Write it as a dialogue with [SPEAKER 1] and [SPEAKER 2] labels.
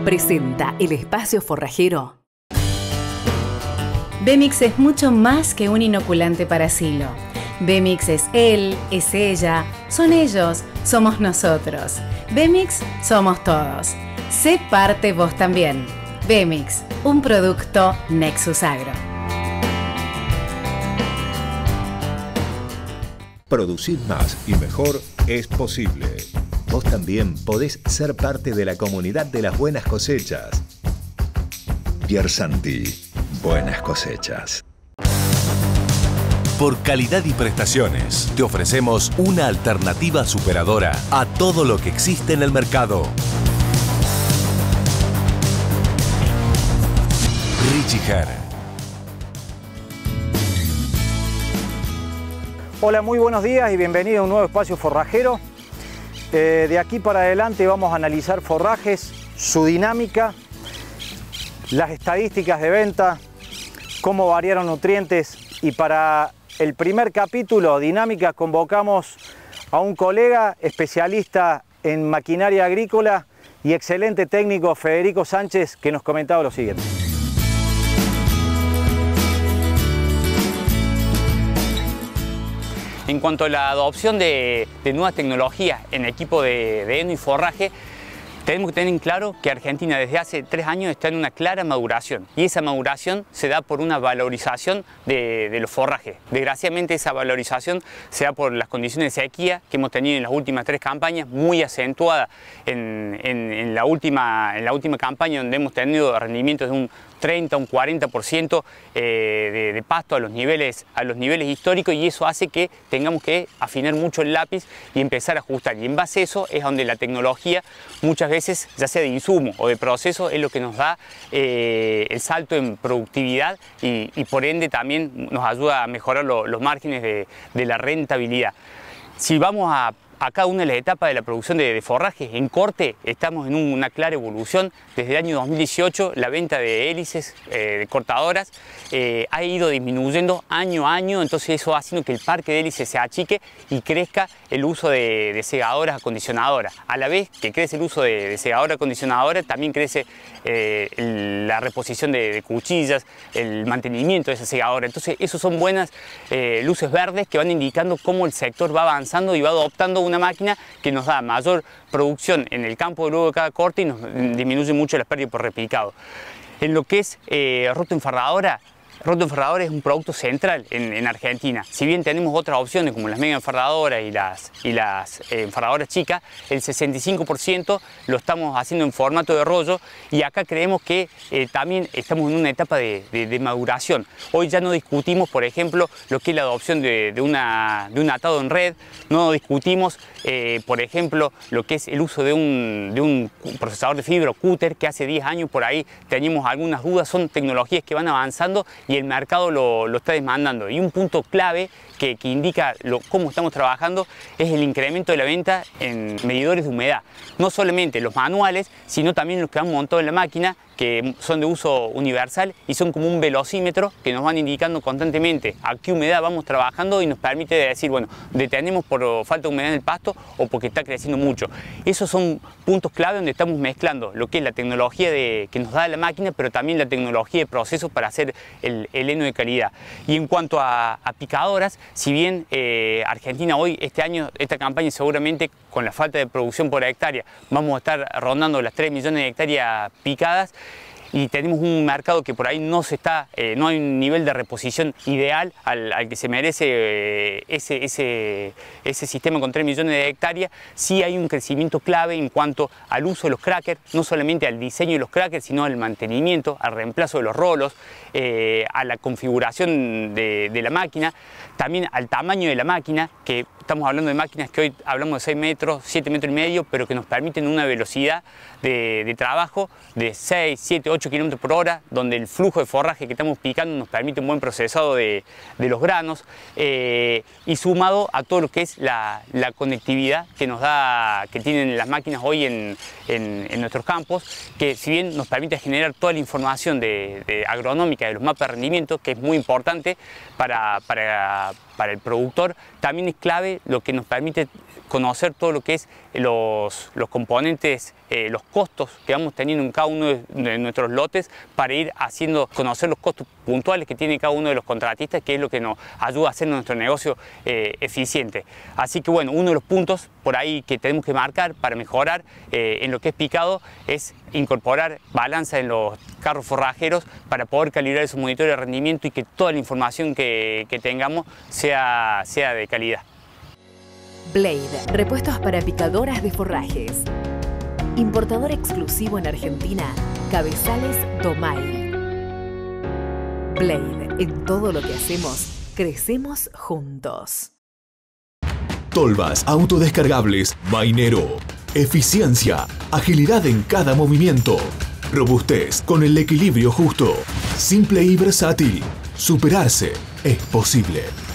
[SPEAKER 1] presenta el espacio forrajero.
[SPEAKER 2] Bemix es mucho más que un inoculante para silo. Bemix es él, es ella, son ellos, somos nosotros. Bemix somos todos. Sé parte vos también. Bemix, un producto Nexus Agro.
[SPEAKER 3] Producir más y mejor es posible. Vos también podés ser parte de la comunidad de las buenas cosechas. Piersanti, buenas cosechas.
[SPEAKER 4] Por calidad y prestaciones, te ofrecemos una alternativa superadora a todo lo que existe en el mercado. Richie Her.
[SPEAKER 5] Hola, muy buenos días y bienvenido a un nuevo espacio forrajero. De aquí para adelante vamos a analizar forrajes, su dinámica, las estadísticas de venta, cómo variaron nutrientes, y para el primer capítulo, dinámica, convocamos a un colega especialista en maquinaria agrícola y excelente técnico, Federico Sánchez, que nos comentaba lo siguiente.
[SPEAKER 6] En cuanto a la adopción de nuevas tecnologías en equipo de heno y forraje, tenemos que tener en claro que Argentina desde hace 3 años está en una clara maduración, y esa maduración se da por una valorización de los forrajes. Desgraciadamente esa valorización se da por las condiciones de sequía que hemos tenido en las últimas 3 campañas, muy acentuada en la última campaña, donde hemos tenido rendimientos de un 30, un 40% de pasto a los niveles históricos, y eso hace que tengamos que afinar mucho el lápiz y empezar a ajustar. Y en base a eso es donde la tecnología, muchas veces, ya sea de insumo o de proceso, es lo que nos da el salto en productividad y por ende también nos ayuda a mejorar los márgenes de la rentabilidad. Si vamos a cada una de las etapas de la producción de forraje, en corte estamos en una clara evolución. Desde el año 2018 la venta de hélices, de cortadoras, ha ido disminuyendo año a año, entonces eso ha haciendo que el parque de hélices se achique y crezca el uso de segadoras acondicionadoras. A la vez que crece el uso de segadora acondicionadora, también crece la reposición de cuchillas, el mantenimiento de esa segadora. Entonces esos son buenas luces verdes que van indicando cómo el sector va avanzando y va adoptando una máquina que nos da mayor producción en el campo luego de cada corte y nos disminuye mucho las pérdidas por replicado. En lo que es roto enfardadora es un producto central en Argentina. Si bien tenemos otras opciones como las mega enfardadoras y las enfardadoras chicas, el 65% lo estamos haciendo en formato de rollo, y acá creemos que también estamos en una etapa de maduración. Hoy ya no discutimos, por ejemplo, lo que es la adopción de un atado en red, no discutimos, por ejemplo, lo que es el uso de un procesador de fibra, cúter, que hace 10 años por ahí teníamos algunas dudas. Son tecnologías que van avanzando y el mercado lo está demandando. Y un punto clave que indica cómo estamos trabajando es el incremento de la venta en medidores de humedad. No solamente los manuales, sino también los que han montado en la máquina, que son de uso universal y son como un velocímetro que nos van indicando constantemente a qué humedad vamos trabajando y nos permite decir, bueno, detenemos por falta de humedad en el pasto o porque está creciendo mucho. Esos son puntos clave donde estamos mezclando lo que es la tecnología que nos da la máquina, pero también la tecnología de procesos para hacer el heno de calidad. Y en cuanto a picadoras, si bien Argentina hoy, este año, esta campaña seguramente con la falta de producción por hectárea, vamos a estar rondando las 3 millones de hectáreas picadas, y tenemos un mercado que por ahí no hay un nivel de reposición ideal al que se merece ese sistema con 3 millones de hectáreas. Sí hay un crecimiento clave en cuanto al uso de los crackers, no solamente al diseño de los crackers, sino al mantenimiento, al reemplazo de los rolos, a la configuración de la máquina, también al tamaño de la máquina, que estamos hablando de máquinas que hoy hablamos de 6 metros, 7 metros y medio, pero que nos permiten una velocidad de trabajo de 6, 7, 8 kilómetros por hora, donde el flujo de forraje que estamos picando nos permite un buen procesado de los granos, y sumado a todo lo que es la conectividad que tienen las máquinas hoy en nuestros campos, que si bien nos permite generar toda la información agronómica de los mapas de rendimiento, que es muy importante para el productor, también es clave lo que nos permite conocer todo lo que es los componentes, los costos que vamos teniendo en cada uno de nuestros lotes para ir conocer los costos puntuales que tiene cada uno de los contratistas, que es lo que nos ayuda a hacer nuestro negocio eficiente. Así que bueno, uno de los puntos por ahí que tenemos que marcar para mejorar en lo que es picado es incorporar balanza en los carros forrajeros para poder calibrar esos monitores de rendimiento y que toda la información que tengamos sea de calidad.
[SPEAKER 1] Blade, repuestos para picadoras de forrajes. Importador exclusivo en Argentina, Cabezales Domay. Blade, en todo lo que hacemos, crecemos juntos.
[SPEAKER 7] Tolvas autodescargables Mainero. Eficiencia, agilidad en cada movimiento. Robustez con el equilibrio justo. Simple y versátil. Superarse es posible.